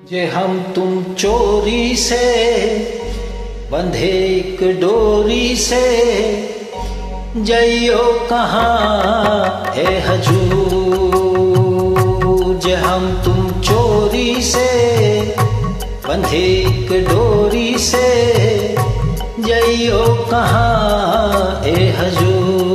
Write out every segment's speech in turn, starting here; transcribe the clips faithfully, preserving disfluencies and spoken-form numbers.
जे हम तुम चोरी से बंधे एक डोरी से, जइयो कहाँ है हजूर। जे हम तुम चोरी से बंधे एक डोरी से, जइयो कहाँ है हजूर।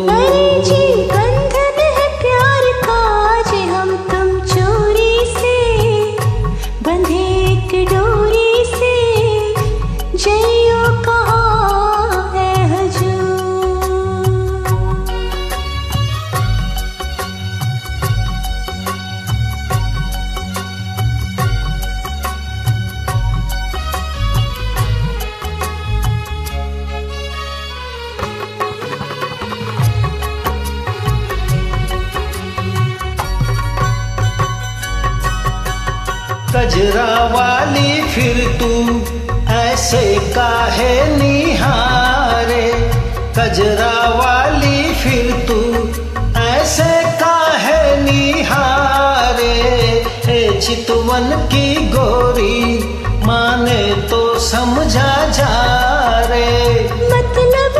कजरा वाली फिर तू ऐसे काहे निहारे, कजरा वाली फिर तू ऐसे काहे निहारे। ए चितवन की गोरी माने तो समझा जा रे, मतलब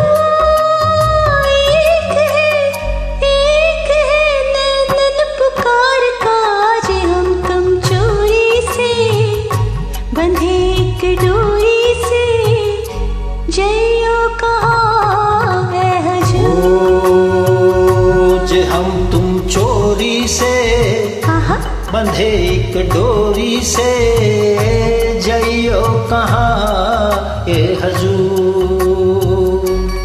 एक है एक है नैनन पुकार का। जे हम तुम चोरी से बंधे एक डोरी से, जइयो कहाँ है हजूर। जे हम तुम चोरी से बंधे एक डोरी से, जइयो कहाँ ए हजूर।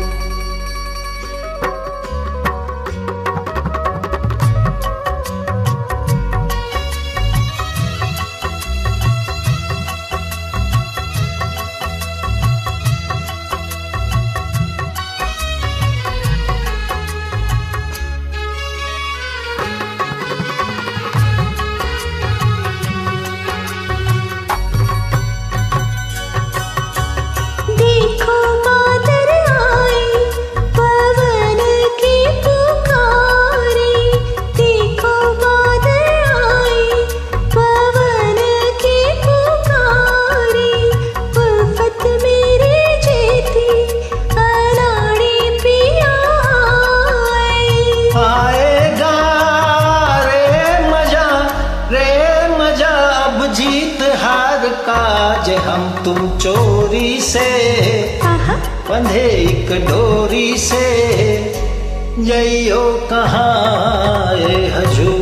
जीत हार का जे हम तुम चोरी से बंधे एक डोरी से, जइयो कहाँ ए हजूर।